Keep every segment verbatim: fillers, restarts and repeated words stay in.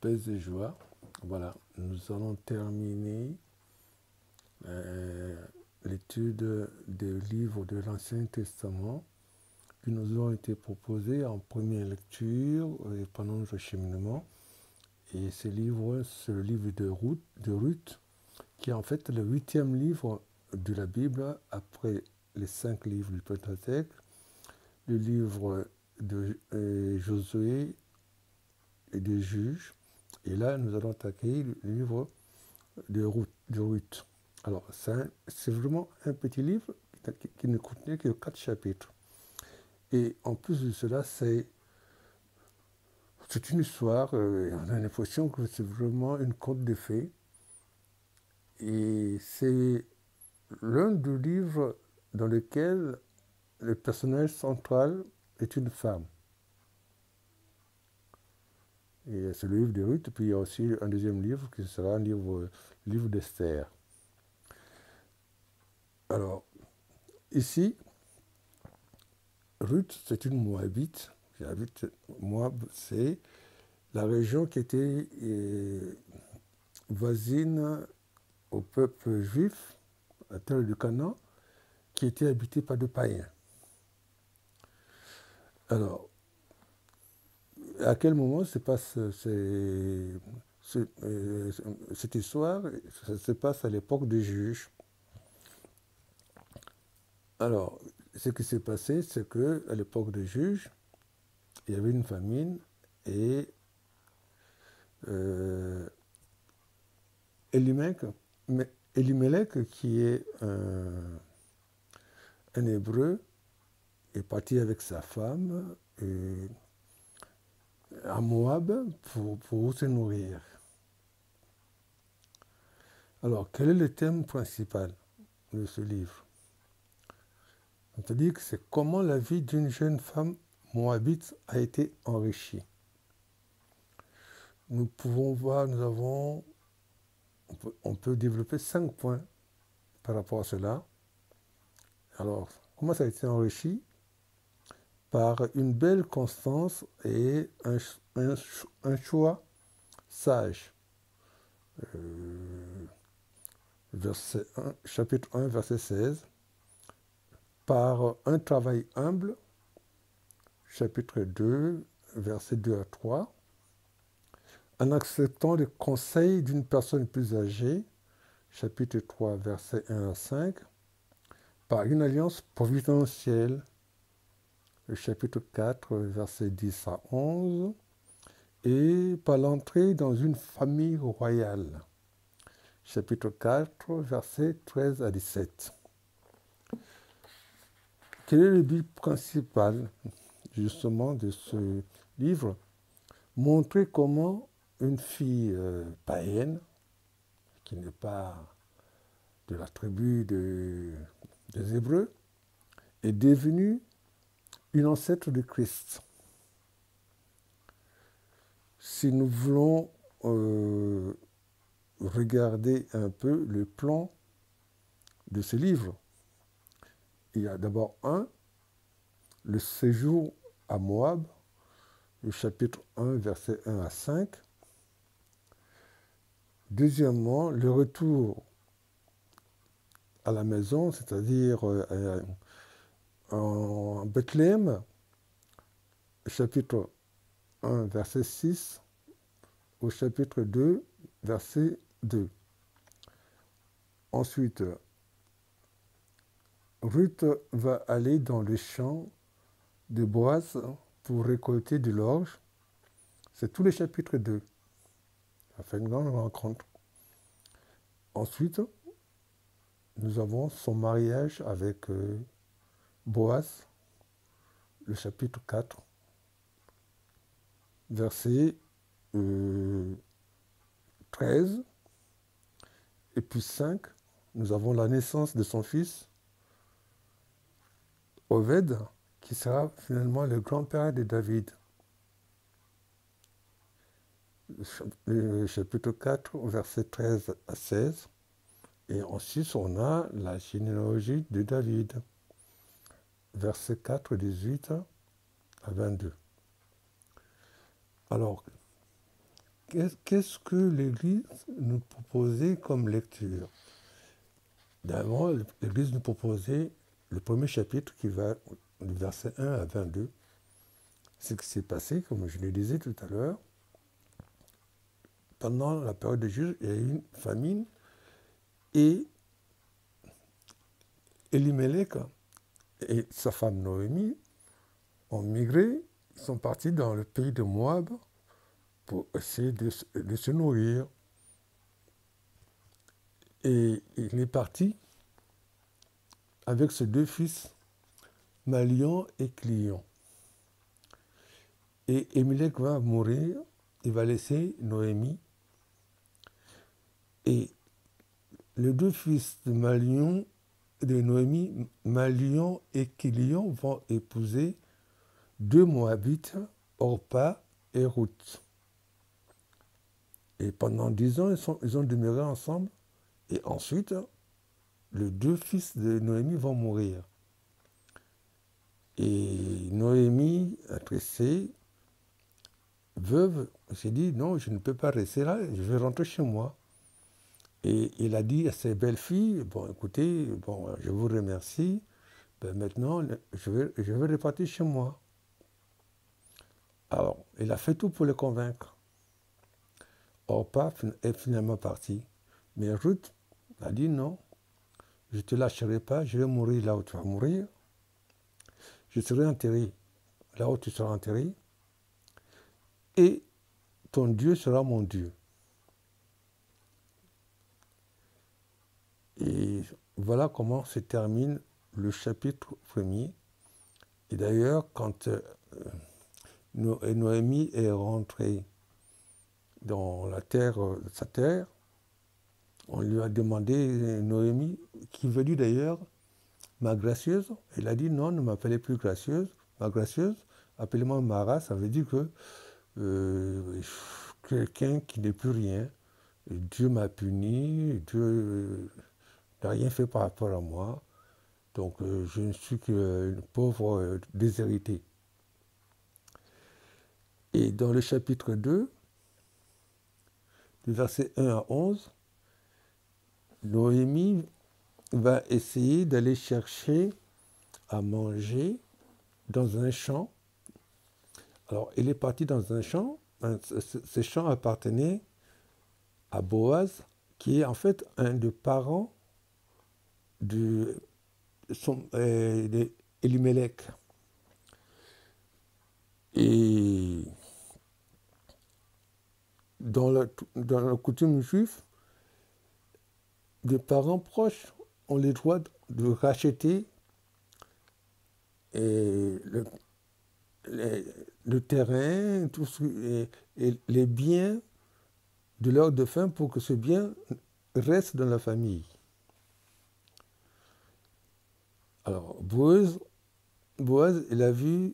paix et joie. Voilà, nous allons terminer euh, l'étude des livres de l'Ancien Testament qui nous ont été proposés en première lecture et pendant notre cheminement. Et ce livre, c'est le livre de Ruth, de Ruth, qui est en fait le huitième livre de la Bible après les cinq livres du Pentateuque, le livre de euh, Josué et des Juges. Et là, nous allons attaquer le livre de Ruth. De Ruth. Alors, c'est vraiment un petit livre qui, qui ne contenait que quatre chapitres. Et en plus de cela, c'est une histoire, euh, on a l'impression que c'est vraiment une conte de fées. Et c'est l'un des livres dans lequel le personnage central est une femme. Et c'est le livre de Ruth, puis il y a aussi un deuxième livre qui sera un livre, livre d'Esther. Alors, ici, Ruth, c'est une Moabite. J'habite Moab, c'est la région qui était euh, voisine au peuple juif, à terre du Canaan, qui était habitée par des païens. Alors, à quel moment se passe ces, ce, euh, cette histoire? Ça se passe à l'époque des juges. Alors, ce qui s'est passé, c'est qu'à l'époque des juges, il y avait une famine et euh, Elimelech, Elimelech, qui est un, un hébreu, est parti avec sa femme et, à Moab pour, pour se nourrir. Alors, quel est le thème principal de ce livre? C'est-à-dire que c'est comment la vie d'une jeune femme moabite a été enrichie. Nous pouvons voir, nous avons, on peut, on peut développer cinq points par rapport à cela. Alors, comment ça a été enrichi? Par une belle constance et un, un, un choix sage. Euh, verset un, chapitre un, verset seize. Par un travail humble, chapitre deux, versets deux à trois. En acceptant les conseils d'une personne plus âgée, chapitre trois, versets un à cinq. Par une alliance providentielle, le chapitre quatre, versets dix à onze. Et par l'entrée dans une famille royale, chapitre quatre, versets treize à dix-sept. Quel est le but principal, justement, de ce livre? Montrer comment une fille euh, païenne, qui n'est pas de la tribu de, des Hébreux, est devenue une ancêtre de Christ. Si nous voulons euh, regarder un peu le plan de ce livre, il y a d'abord un, le séjour à Moab, le chapitre un, versets un à cinq. Deuxièmement, le retour à la maison, c'est-à-dire euh, en Bethléem, chapitre un, verset six, au chapitre deux, verset deux. Ensuite, Ruth va aller dans les champs de Boaz pour récolter de l'orge. C'est tout le chapitre deux. Ça fait une grande rencontre. Ensuite, nous avons son mariage avec euh, Boaz, le chapitre quatre, verset euh, treize. Et puis cinq, nous avons la naissance de son fils, Oved, qui sera finalement le grand-père de David. Le chapitre quatre, verset treize à seize. Et ensuite, on a la généalogie de David, verset quatre, dix-huit à vingt-deux. Alors, qu'est-ce que l'Église nous proposait comme lecture? D'abord, l'Église nous proposait le premier chapitre qui va du verset un à vingt-deux. Ce qui s'est passé, comme je le disais tout à l'heure, pendant la période de Juge, il y a eu une famine et Elimelech et sa femme Noémie ont migré, ils sont partis dans le pays de Moab pour essayer de, de se nourrir. Et il est parti avec ses deux fils, Malion et Clion. Et Elimelech va mourir, il va laisser Noémie. Et les deux fils de Malion, de Noémie, Malion et Clion, vont épouser deux Moabites, Orpa et Ruth. Et pendant dix ans, ils, sont, ils ont demeuré ensemble. Et ensuite, les deux fils de Noémie vont mourir. Et Noémie, attristée, veuve, s'est dit, non, je ne peux pas rester là, je vais rentrer chez moi. Et il a dit à ses belles-filles, bon, écoutez, bon, je vous remercie, ben maintenant, je vais, je vais repartir chez moi. Alors, il a fait tout pour les convaincre. Orpa est finalement parti. Mais Ruth a dit non, je ne te lâcherai pas, je vais mourir là où tu vas mourir. Je serai enterré là où tu seras enterré. Et ton Dieu sera mon Dieu. Et voilà comment se termine le chapitre premier. Et d'ailleurs, quand euh, Noémie est rentrée dans la terre, sa terre, on lui a demandé, Noémie, qui veut dire d'ailleurs, ma gracieuse. Elle a dit, non, ne m'appelez plus gracieuse, ma gracieuse, appelez-moi Mara, ça veut dire que euh, quelqu'un qui n'est plus rien, Dieu m'a puni, Dieu n'a rien fait par rapport à moi, donc euh, je ne suis qu'une pauvre euh, déshéritée. Et dans le chapitre deux, du verset un à onze, Noémie va essayer d'aller chercher à manger dans un champ. Alors, elle est partie dans un champ. Ce champ appartenait à Boaz, qui est en fait un des parents de euh, Elimelech. Et dans la, dans la coutume juive, des parents proches ont le droit de racheter et le, le, le terrain, tout ce, et, et les biens de leur défunt pour que ce bien reste dans la famille. Alors, Boaz, Boaz il a vu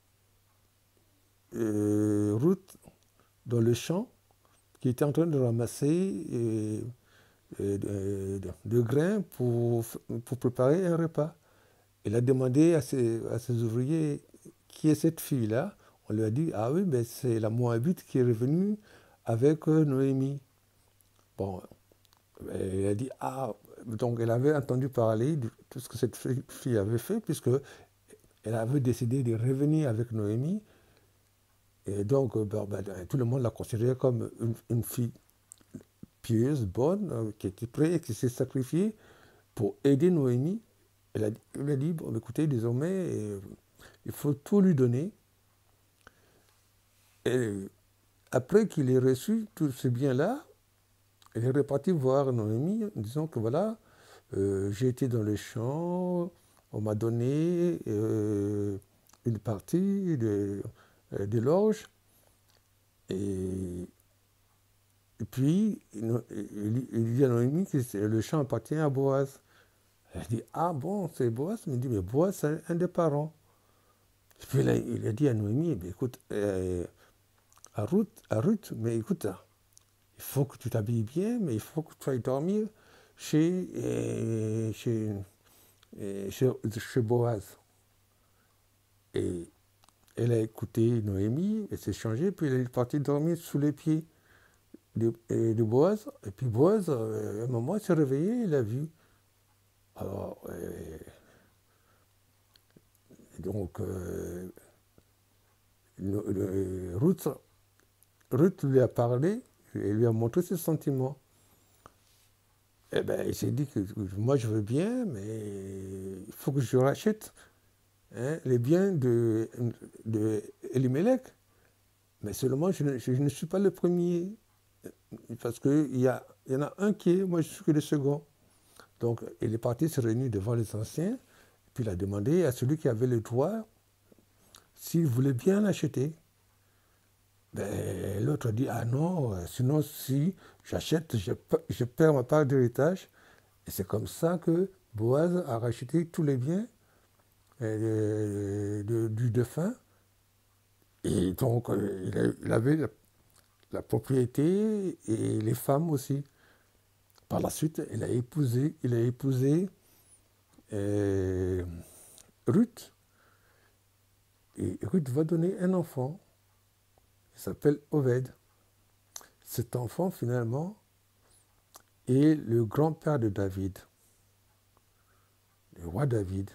euh, Ruth dans le champ qui était en train de ramasser euh, euh, de, de, de grains pour, pour préparer un repas. Il a demandé à ses, à ses ouvriers qui est cette fille-là. On lui a dit, ah oui, ben c'est la Moabite qui est revenue avec Noémie. Bon, elle a dit, ah, donc elle avait entendu parler de tout ce que cette fille avait fait, puisque elle avait décidé de revenir avec Noémie. Et donc, ben, ben, tout le monde l'a considérée comme une, une fille pieuse, bonne, qui était prête et qui s'est sacrifiée pour aider Noémie. Elle a, elle a dit, bon, écoutez, désormais, euh, il faut tout lui donner. Et après qu'il ait reçu tous ces biens-là, elle est repartie voir Noémie en disant que voilà, euh, j'ai été dans les champs, on m'a donné euh, une partie de, euh, de l'orge. Et, et puis, il, il dit à Noémie que le champ appartient à Boaz. Elle dit, ah bon, c'est Boaz? Il me dit, mais Boaz, c'est un des parents. Et puis là, il a dit à Noémie, mais écoute, euh, à, Ruth, à Ruth, mais écoute, il faut que tu t'habilles bien, mais il faut que tu ailles dormir chez, euh, chez, euh, chez, chez Boaz. Et elle a écouté Noémie, elle s'est changée, puis elle est partie dormir sous les pieds de, et de Boaz. Et puis Boaz, euh, à un moment, il s'est réveillé, il a vu. Alors, euh, donc, euh, le, le, Ruth, Ruth lui a parlé et lui a montré ses sentiments. Eh bien, il s'est dit que moi je veux bien, mais il faut que je rachète hein, les biens de, de Elimelech. Mais seulement, je ne, je ne suis pas le premier. Parce qu'il y, y en a un qui est, moi je suis que le second. Donc, il est parti se réunir devant les anciens, puis il a demandé à celui qui avait le droit s'il voulait bien l'acheter. Ben, l'autre a dit, ah non, sinon si j'achète, je, je perds ma part d'héritage. Et c'est comme ça que Boaz a racheté tous les biens euh, de, du défunt. Et donc, euh, il, a, il avait la, la propriété et les femmes aussi. Par la suite, il a épousé, il a épousé euh, Ruth. Et Ruth va donner un enfant. Il s'appelle Oved. Cet enfant, finalement, est le grand-père de David, le roi David.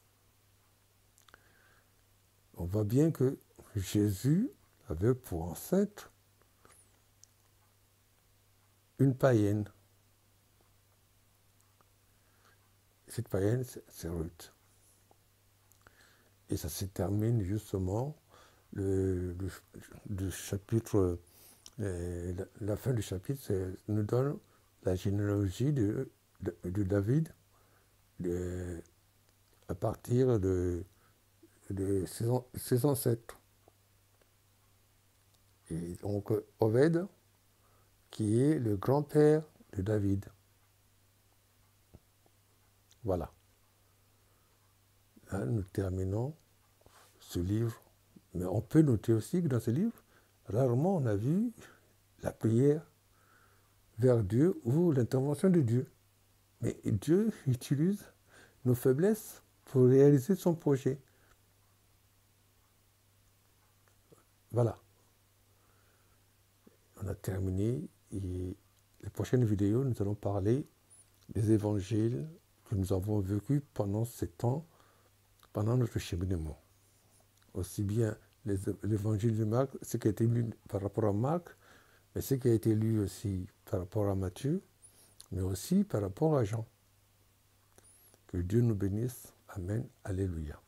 On voit bien que Jésus avait pour ancêtre une païenne. Cette païenne, c'est Ruth. Et ça se termine justement, le, le, le chapitre, euh, la, la fin du chapitre nous donne la généalogie de, de, de David de, à partir de, de ses, ses ancêtres. Et donc Oved, qui est le grand-père de David. Voilà. Là, nous terminons ce livre. Mais on peut noter aussi que dans ce livre, rarement on a vu la prière vers Dieu ou l'intervention de Dieu. Mais Dieu utilise nos faiblesses pour réaliser son projet. Voilà. On a terminé et les prochaines vidéos, nous allons parler des évangiles que nous avons vécus pendant ces temps, pendant notre cheminement. Aussi bien l'évangile de Marc, ce qui a été lu par rapport à Marc, mais ce qui a été lu aussi par rapport à Matthieu, mais aussi par rapport à Jean. Que Dieu nous bénisse. Amen. Alléluia.